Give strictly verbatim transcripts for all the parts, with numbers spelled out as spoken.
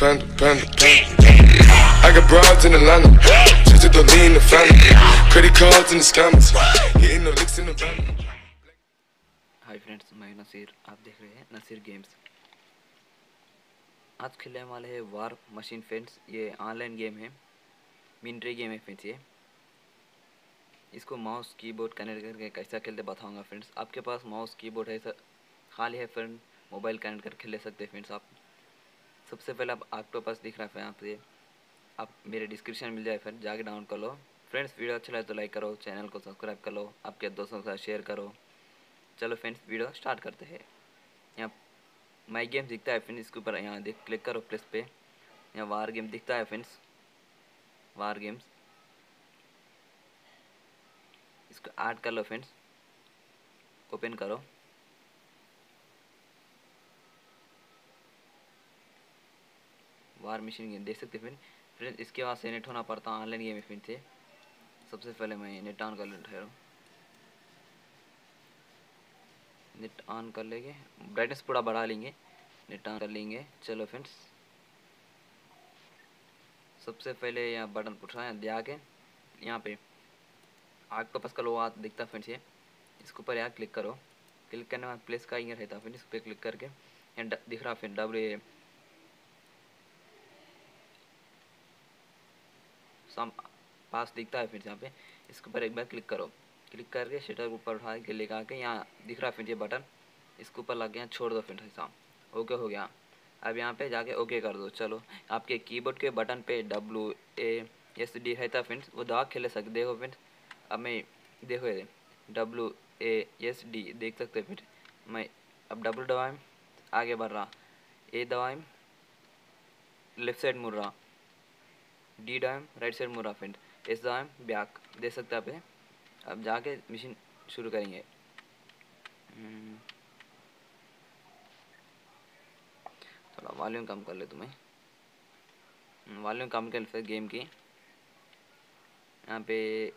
panda, panda, panda. I got broads in Atlanta, just to the lean the family. Credit cards and the scammers, getting no licks in the van. Hi friends, मैं नसीर, आप देख रहे हैं Naseer games. आज खेलने वाले हैं war machine friends. ये ऑनलाइन गेम है, मिलिट्री गेम है फ्रेंड्स। ये इसको माउस कीबोर्ड कनेक्ट करके कैसा खेलते बताऊंगा फ्रेंड्स। आपके पास माउस कीबोर्ड है सर खाली है फ्रेंड, मोबाइल कनेक्ट करके खेल सकते हैं फ्रेंड्स। आप सबसे पहले आप आपके पास दिख रहा है यहाँ पे, आप मेरे डिस्क्रिप्शन मिल जाए फ्रेंड, जाके डाउनलोड कर लो फ्रेंड्स। वीडियो अच्छा लगे तो लाइक करो, चैनल को सब्सक्राइब कर लो, आपके दोस्तों के साथ शेयर करो। चलो फ्रेंड्स, वीडियो स्टार्ट करते हैं। यहाँ माई गेम दिखता है फ्रेंड्स, इसके ऊपर यहाँ देख क्लिक करो प्लेस पे। यहाँ वार गेम दिखता है फ्रेंड्स, वार गेम्स, इसको ऐड कर लो फ्रेंड्स, ओपन करो। वार मशीन गेम देख सकते हैं फ्रेंड। फ्रेंड्स इसके बाद से नेट होना पड़ता है, ऑनलाइन गेम है फ्रेंड से। सबसे पहले मैं नेट ऑन कर लेता हूँ, नेट ऑन कर लेंगे, ब्राइटनेस पूरा बढ़ा लेंगे, नेट ऑन कर लेंगे। चलो फ्रेंड्स, सबसे पहले यहाँ बटन पूछ रहा है, दिया के यहाँ पे आपके पास का लोगो दिखता है फ्रेंड्स। ये इसके ऊपर यहाँ क्लिक करो, क्लिक करने के बाद प्लेस का इंगर रहता है फ्रेंड्स, इस पर क्लिक करके यहाँ दिख रहा फ्रेंड डब्ल्यू सम पास दिखता है फ्रेंड्स। यहाँ पे इसके ऊपर एक बार क्लिक करो, क्लिक करके शटर ऊपर उठा के लेकर के यहाँ दिख रहा फ्रेंड्स ये बटन, इसके ऊपर लग गया, छोड़ दो फ्रेंड्स ऐसा। ओके हो गया। अब यहाँ पे जाके ओके कर दो। चलो आपके कीबोर्ड के बटन पे डब्ल्यू ए एस डी रहता फ्रेंड्स, वो दबा खेल सकते। देखो फ्रेंड्स, अब मैं देखो डब्ल्यू ए एस डी देख सकते फिर मैं अब डब्ल्यू दबाएं आगे बढ़ रहा, ए दबाएं लेफ्ट साइड मुड़ रहा, डी दबाएं राइट साइड मुड़ रहा फ्रेंड, एस दबाएं बैक देख सकते आप। अब जाके मशीन शुरू करेंगे। थोड़ा वॉल्यूम कम कर ले तुम्हें, वॉल्यूम कम कर फिर गेम की। यहाँ पे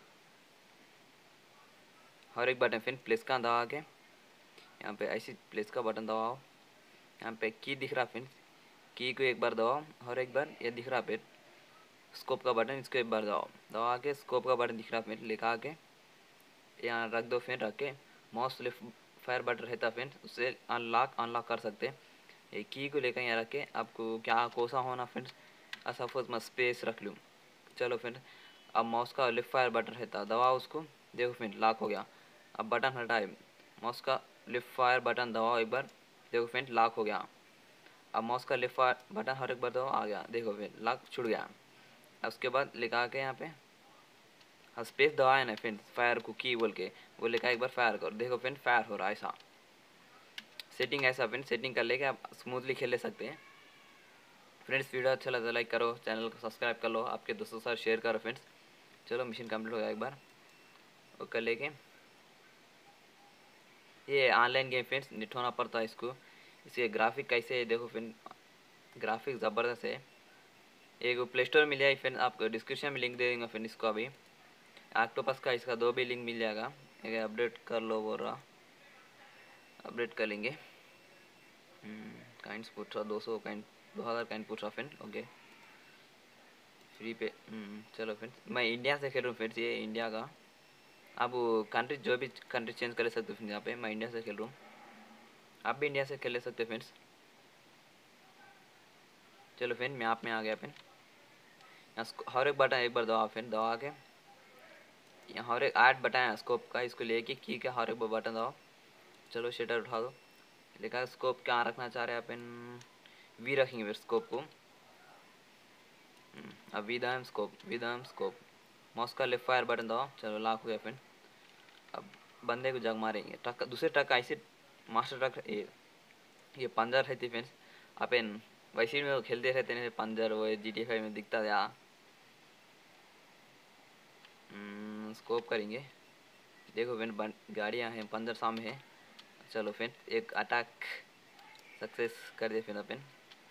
हर एक बटन फिर प्लेस का दबा के यहाँ पे ऐसी प्लेस का बटन दबाओ। यहाँ पे की दिख रहा फ्रेंड्स, की को एक बार दबाओ, हर एक बार ये दिख रहा फिर स्कोप का बटन, इसको एक बार दबाओ, दबा के स्कोप का बटन दिख रहा फिर लिखा के यहाँ रख दो। फिर रख के माउस लेफ्ट फायर बटन रहता फ्रेंड्स, उससे अनलॉक अनलॉक कर सकते हैं। ये की को लेकर यहाँ रख के आपको क्या कोसा होना फ्रेंड्स, सपोज मैं स्पेस रख लूँ। चलो फ्रेंड, अब माउस का लेफ्ट फायर बटन रहता, दबाओ उसको, देखो फ्रेंड लॉक हो गया। अब बटन हटाए, माउस का लेफ्ट फायर बटन दबाओ एक बार, देखो फ्रेंड लॉक हो गया। अब माउस का लेफ्ट फायर बटन हर एक बार दबाओ, आ गया, देखो फ्रेंड लॉक छूट गया। अब उसके बाद लिखा के यहाँ पे हाँ स्पेस दबाया ना फ्रेंड, फायर को की बोल के वो लिखा, एक बार फायर करो, देखो फ्रेंड फायर हो रहा है। ऐसा सेटिंग ऐसा फ्रेंड सेटिंग कर लेके आप स्मूथली खेल ले सकते हैं फ्रेंड्स। वीडियो अच्छा लगा लाइक करो, चैनल को सब्सक्राइब कर लो, आपके दोस्तों के साथ शेयर करो फ्रेंड्स। चलो मशीन कंप्लीट हो गया एक बार, वो कर लेके ये ऑनलाइन गेम फ्रेंड्स, नेट होना पड़ता है इसको। इसके ग्राफिक कैसे है देखो फ्रेंड, ग्राफिक ज़बरदस्त है। एक प्ले स्टोर मिल जाएगी फ्रेंड, आपको डिस्क्रिप्शन में लिंक दे देंगे फ्रेंड। इसको अभी ऑक्टोपस का इसका दो भी लिंक मिल जाएगा। एक अपडेट कर लो बोल रहा, अपडेट कर लेंगे। काइंस पूछ रहा, दो सौ काइंट दो हज़ार काइंट पूछ रहा फ्रेंड। ओके फ्री पे। चलो फ्रेंड्स, मैं इंडिया से खेल रहा हूँ फ्रेंड्स, ये इंडिया का। आप कंट्री जो भी कंट्री चेंज कर सकते हो फ्रेंड्स। यहाँ पे मैं इंडिया से खेल रहा हूँ, आप भी इंडिया से खेल ले सकते हो फ्रेंड्स। चलो फ्रेंड, मैं आप में आ गया फ्रेंड। यहाँ हर एक बटन एक बार दबा फ्रेंड, दबा के यहाँ हर एक आठ बटन है स्कोप का, इसको लेके की के हर एक बटन दबाओ। चलो शटर उठा दो, लिखा स्कोप क्या रखना चाह रहे हैं अपन, वी रखेंगे फिर स्कोप को। अब वी दाम स्कोप, वी दाम स्कोप, माउस का लेफ्ट फायर बटन दबाओ। चलो लॉक हो गया फ्रेंड। अब बंदे को जग मारेंगे, ट्रक दूसरे ट्रक ऐसे मास्टर ट्रक ये, ये पंजर रहती फ्रेंड्स। अपन वैसे में खेलते रहते हैं पंजर, वो जी टी फाइव में दिखता था। स्कोप करेंगे, देखो फ्रेंड गाड़ियाँ हैं, पंजर सामने है। चलो फ्रेंड, एक अटैक सक्सेस कर दे फिर अपन।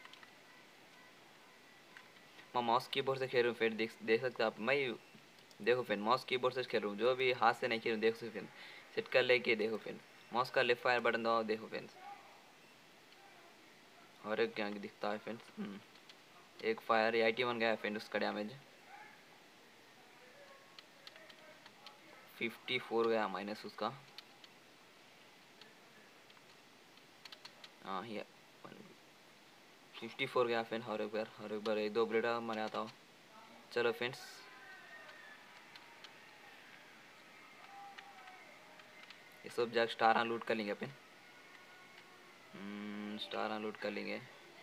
मैं माउस कीबोर्ड से खेल रहा हूँ फ्रेंड, देख देख सकते आप। मैं देखो फ्रेंड माउस कीबोर्ड से खेल रहा हूँ, जो भी हाथ से नहीं खेल रहा हूँ, देख सकते फ्रेंड। सेट कर लेके देखो फ्रेंड, माउस का लेफ्ट फायर बटन दबाओ, देखो फ्रेंड्स और एक क्या दिखता है फ्रेंड्स। एक फायर आई टी वन गया फ्रेंड, उसका डैमेज फिफ्टी फोर गया माइनस उसका। हाँ ये फिफ्टी फोर गया फ्रेंड, हर एक बार हर एक बार एक दो ब्लेड मर आता हो। चलो फ्रेंड्स ये सब जगह स्टार लूट कर लेंगे अपन, स्टार लूट कर लेंगे।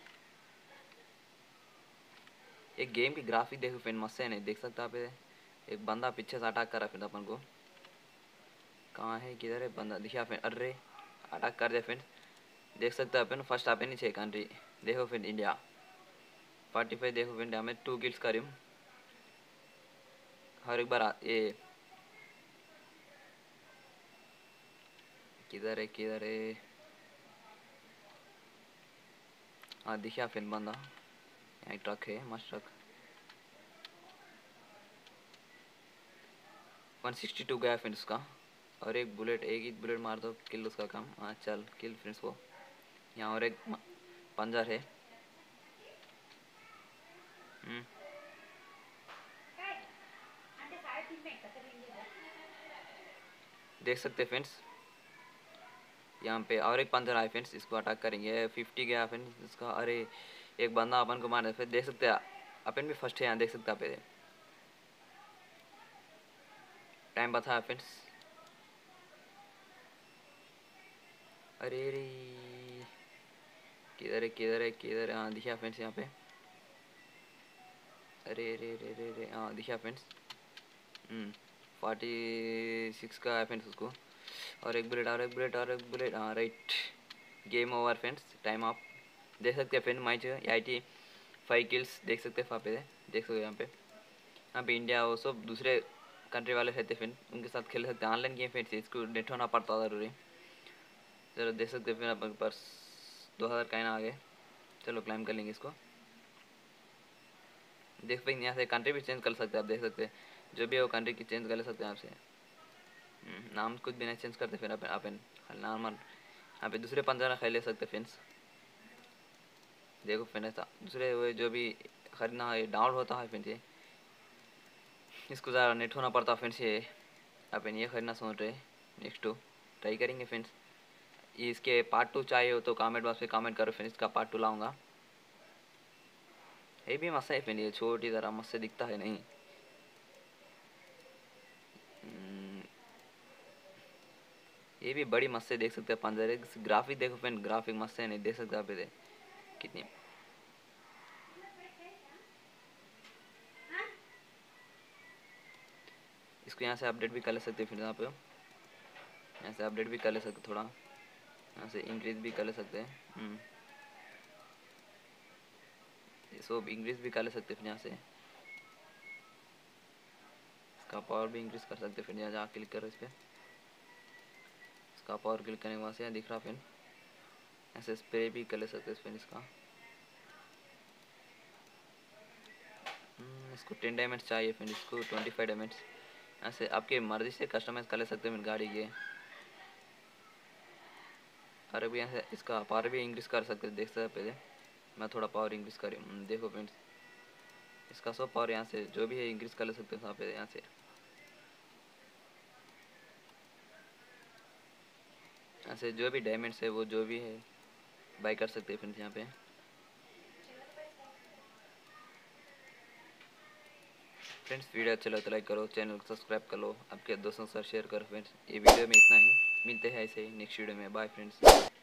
एक गेम की ग्राफिक देखो फ्रेंड, मस्त है नहीं देख सकता आप, एक बंदा पीछे से अटैक कर रहा फिर अपन को, कहाँ है किधर है बंदा दिखा फिर, अरे अटैक कर दे फ्रेंड, देख सकते हैं अपन फर्स्ट आप नीचे कंट्री देखो फ्रेंड इंडिया फोर्टी फाइव देखो फ्रेंड, हमें टू किल्स करी हर एक बार आ, ये किधर है किधर है, हाँ दिखा फिर बंदा, यहाँ एक ट्रक है मस्त ट्रक। वन सिक्सटी टू गया फ्रेंड्स उसका, और एक बुलेट एक ही बुलेट मार दो किल उसका काम। हाँ चल किल फ्रेंड्स वो, यहाँ और एक पंजर है। हम्म देख सकते फ्रेंड्स यहाँ पे और एक पंजर आए फ्रेंड्स, इसको अटैक करेंगे। फिफ्टी गया फ्रेंड्स इसका, अरे एक बंदा अपन को मार, फिर देख सकते हैं अपन भी फर्स्ट है यहाँ, देख सकते हैं टाइम बता फ्रेंड्स। अरे रे किधर है किधर है किधर है, हाँ दिखा फ्रेंड्स यहाँ पे, अरे रे रे रे रे हाँ दिखा फ्रेंड्स। हम्म फोर्टी सिक्स का है फ्रेंड्स उसको, और एक बुलेट और एक बुलेट और एक बुलेट, हाँ right game over friends, time up. देख सकते हैं friend match I T five kills देख सकते हैं वहाँ पे, देख सकते हैं यहाँ पे। यहाँ पे इंडिया वो सब दूसरे कंट्री वाले रहते फ्रेंड, उनके साथ खेल सकते हैं ऑनलाइन गेम फ्रेंड्स, इसको नेट होना पड़ता ज़रूरी। चलो देख सकते हैं फिर अपने पास दो हज़ार का आ गए, चलो क्लाइम कर लेंगे इसको। देख पाएंगे यहाँ से कंट्री भी चेंज कर सकते हैं आप, देख सकते हैं जो भी है वो कंट्री की चेंज कर सकते हैं आपसे, नाम कुछ भी नहीं चेंज करते फिर अपन अपन नॉर्मल यहाँ पे दूसरे पंद्रह खेल ले सकते फ्रेंड्स। देखो फ्रेंड ऐसा दूसरे वो जो भी खरीदना है डाउनलोड होता है फ्रेंड्स, ये इसको ज़रा नेट होना पड़ता है फ्रेंड्स, ये अपन ये खरीदना सोच रहे नेक्स्ट टू ट्राई करेंगे फ्रेंड्स। इसके पार्ट टू चाहिए हो तो कमेंट बॉक्स में कमेंट करो फ्रेंड्स, इसका पार्ट टू लाऊंगा। ये भी मस्त है फ्रेंड, ये छोटी ज़रा मस्त दिखता है नहीं, ये भी बड़ी मस्त है देख सकते हैं पंजर, ग्राफिक देखो फ्रेंड ग्राफिक मस्त है नहीं देख सकते आप, ये कितनी इसको यहाँ से अपडेट भी कर ले सकते हैं फिर, आप यहाँ से अपडेट भी कर ले सकते, थोड़ा यहाँ से इंक्रीज भी कर ले सकते हैं, ये सब इंक्रीज भी कर ले सकते हैं फिर यहाँ से, इसका पावर भी इंक्रीज कर सकते हैं फिर यहाँ जहाँ क्लिक करो इस पर, इसका पावर क्लिक करने के बाद से यहाँ दिख रहा फिर ऐसे स्प्रे भी कर ले सकते हैं फिर इसका। इसको टेन डायमंड्स चाहिए फिर इसको ट्वेंटी फाइव डायमंड्स, ऐसे आपके मर्जी से कस्टमाइज कर ले सकते हैं गाड़ी के। और अभी यहाँ से इसका पावर भी इंक्रीज कर सकते हैं, देख सकते हैं पहले मैं थोड़ा पावर इंक्रीज कर देखो फ्रेंड्स, इसका सब पावर यहाँ से जो भी है इंक्रीज कर ले सकते हैं यहाँ पे, यहाँ से ऐसे जो भी डायमंड्स है वो जो भी है बाय कर सकते हैं फ्रेंड्स यहाँ पे। फ्रेंड्स वीडियो अच्छा लगा तो लाइक करो, चैनल को सब्सक्राइब कर लो, आपके दोस्तों के साथ शेयर करो फ्रेंड्स। ये वीडियो में इतना ही, मिलते हैं ऐसे ही नेक्स्ट वीडियो में, बाय फ्रेंड्स।